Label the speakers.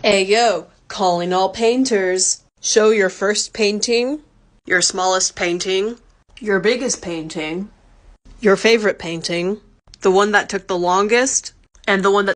Speaker 1: Ayo, calling all painters. Show your first painting, your smallest painting, your biggest painting, your favorite painting, the one that took the longest, and the one that